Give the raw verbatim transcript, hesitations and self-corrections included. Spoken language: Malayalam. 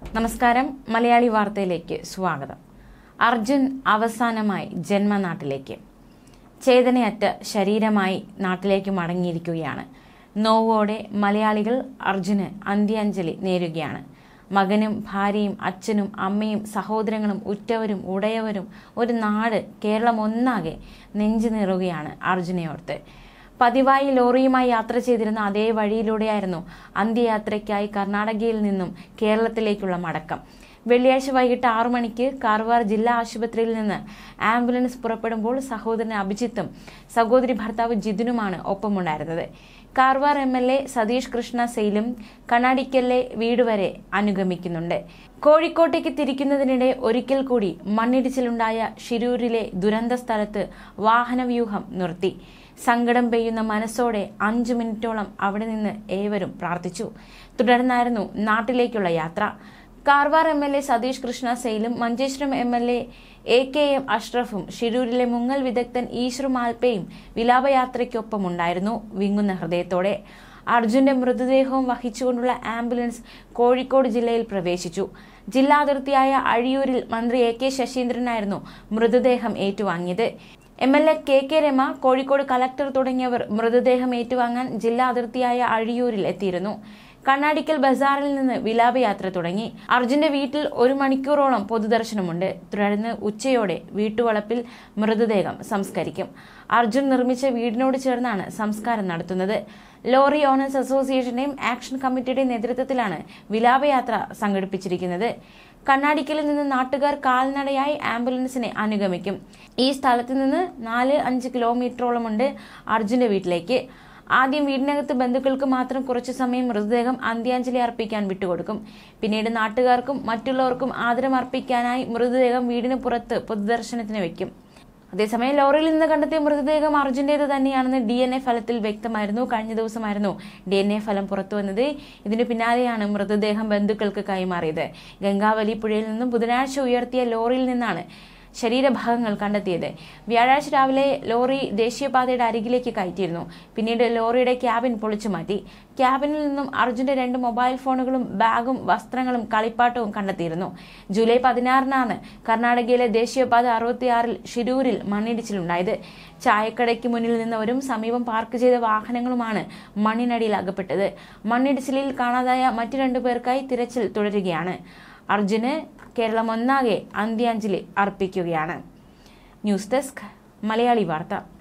നമസ്കാരം. മലയാളി വാർത്തയിലേക്ക് സ്വാഗതം. അർജുൻ അവസാനമായി ജന്മനാട്ടിലേക്ക്. ചേതനയറ്റ ശരീരമായി നാട്ടിലേക്ക് മടങ്ങിയിരിക്കുകയാണ്. നോവോടെ മലയാളികൾ അർജുന് അന്ത്യാഞ്ജലി നേരുകയാണ്. മകനും ഭാര്യയും അച്ഛനും അമ്മയും സഹോദരങ്ങളും ഉറ്റവരും ഉടയവരും ഒരു നാട് കേരളം ഒന്നാകെ നെഞ്ചു നീറുകയാണ് അർജുനയോർത്ത്. പതിവായി ലോറിയുമായി യാത്ര ചെയ്തിരുന്ന അതേ വഴിയിലൂടെയായിരുന്നു അന്ത്യയാത്രയ്ക്കായി കർണാടകയിൽ നിന്നും കേരളത്തിലേക്കുള്ള മടക്കം. വെള്ളിയാഴ്ച വൈകിട്ട് ആറു മണിക്ക് കാർവാർ ജില്ലാ ആശുപത്രിയിൽ നിന്ന് ആംബുലൻസ് പുറപ്പെടുമ്പോൾ സഹോദരൻ അഭിജിത്തും സഹോദരി ഭർത്താവ് ജിതിനുമാണ് ഒപ്പമുണ്ടായിരുന്നത്. Karwar M L A Satish Krishna സെയിലും കണ്ണാടിക്കലിലെ വീട് വരെ അനുഗമിക്കുന്നുണ്ട്. കോഴിക്കോട്ടേക്ക് തിരിക്കുന്നതിനിടെ ഒരിക്കൽ കൂടി മണ്ണിടിച്ചിലുണ്ടായ ഷിരൂരിലെ ദുരന്ത സ്ഥലത്ത് വാഹനവ്യൂഹം നിർത്തി. സങ്കടം പെയ്യുന്ന മനസ്സോടെ അഞ്ചു മിനിറ്റോളം അവിടെ നിന്ന് ഏവരും പ്രാർത്ഥിച്ചു. തുടർന്നായിരുന്നു നാട്ടിലേക്കുള്ള യാത്ര. Karwar M L A Satish Krishna സെയിലും Manjeshwaram M L A A K M അഷ്റഫും ഷിരൂരിലെ മുങ്ങൽ വിദഗ്ധൻ ഈശ്വർ മാൽപ്പയും വിലാപയാത്രയ്ക്കൊപ്പമുണ്ടായിരുന്നു വിങ്ങുന്ന ഹൃദയത്തോടെ. അർജുന്റെ മൃതദേഹവും വഹിച്ചുകൊണ്ടുള്ള ആംബുലൻസ് കോഴിക്കോട് ജില്ലയിൽ പ്രവേശിച്ചു. ജില്ലാ അതിർത്തിയായ അഴിയൂരിൽ മന്ത്രി എ കെ ശശീന്ദ്രനായിരുന്നു മൃതദേഹം ഏറ്റുവാങ്ങിയത്. M L A K K Rama, Kozhikode collector തുടങ്ങിയവർ മൃതദേഹം ഏറ്റുവാങ്ങാൻ ജില്ലാ അതിർത്തിയായ അഴിയൂരിൽ എത്തിയിരുന്നു. കണ്ണാടിക്കൽ ബസാറിൽ നിന്ന് വിലാപയാത്ര തുടങ്ങി. അർജുന്റെ വീട്ടിൽ ഒരു മണിക്കൂറോളം പൊതുദർശനമുണ്ട്. തുടർന്ന് ഉച്ചയോടെ വീട്ടുവളപ്പിൽ മൃതദേഹം സംസ്കരിക്കും. അർജുൻ നിർമ്മിച്ച വീടിനോട് ചേർന്നാണ് സംസ്കാരം നടത്തുന്നത്. ലോറി ഓണേഴ്സ് അസോസിയേഷന്റെയും ആക്ഷൻ കമ്മിറ്റിയുടെയും നേതൃത്വത്തിലാണ് വിലാപയാത്ര സംഘടിപ്പിച്ചിരിക്കുന്നത്. കണ്ണാടിക്കലിൽ നിന്ന് നാട്ടുകാർ കാൽനടയായി ആംബുലൻസിനെ അനുഗമിക്കും. ഈ സ്ഥലത്ത് നിന്ന് നാല് അഞ്ച് കിലോമീറ്ററോളമുണ്ട് അർജുന്റെ വീട്ടിലേക്ക്. ആദ്യം വീടിനകത്ത് ബന്ധുക്കൾക്ക് മാത്രം കുറച്ചു സമയം മൃതദേഹം അന്ത്യാഞ്ജലി അർപ്പിക്കാൻ വിട്ടുകൊടുക്കും. പിന്നീട് നാട്ടുകാർക്കും മറ്റുള്ളവർക്കും ആദരം അർപ്പിക്കാനായി മൃതദേഹം വീടിന് പുറത്ത് പൊതുദർശനത്തിന് വെക്കും. അതേസമയം ലോറിയിൽ നിന്ന് കണ്ടെത്തിയ മൃതദേഹം അർജുന്റേത് തന്നെയാണെന്ന് ഡി എൻ എ ഫലത്തിൽ വ്യക്തമായിരുന്നു. കഴിഞ്ഞ ദിവസമായിരുന്നു ഡി എൻ എ ഫലം പുറത്തു വന്നത്. ഇതിനു പിന്നാലെയാണ് മൃതദേഹം ബന്ധുക്കൾക്ക് കൈമാറിയത്. ഗംഗാവലി പുഴയിൽ നിന്നും ബുധനാഴ്ച ഉയർത്തിയ ലോറിയിൽ നിന്നാണ് ശരീരഭാഗങ്ങൾ കണ്ടെത്തിയത്. വ്യാഴാഴ്ച രാവിലെ ലോറി ദേശീയപാതയുടെ അരികിലേക്ക് കയറ്റിയിരുന്നു. പിന്നീട് ലോറിയുടെ ക്യാബിൻ പൊളിച്ചു മാറ്റി. ക്യാബിനിൽ നിന്നും അർജുന്റെ രണ്ട് മൊബൈൽ ഫോണുകളും ബാഗും വസ്ത്രങ്ങളും കളിപ്പാട്ടവും കണ്ടെത്തിയിരുന്നു. ജൂലൈ പതിനാറിനാണ് കർണാടകയിലെ ദേശീയപാത അറുപത്തിയാറിൽ ഷിരൂരിൽ മണ്ണിടിച്ചിലുണ്ടായത്. ചായക്കടയ്ക്ക് മുന്നിൽ നിന്നവരും സമീപം പാർക്ക് ചെയ്ത വാഹനങ്ങളുമാണ് മണ്ണിനടിയിൽ അകപ്പെട്ടത്. മണ്ണിടിച്ചിലിൽ കാണാതായ മറ്റു രണ്ടു പേർക്കായി തിരച്ചിൽ തുടരുകയാണ്. അർജുന് കേരളം ഒന്നാകെ അന്ത്യാഞ്ജലി അർപ്പിക്കുകയാണ്. ന്യൂസ് ഡെസ്ക് മലയാളി വാർത്ത.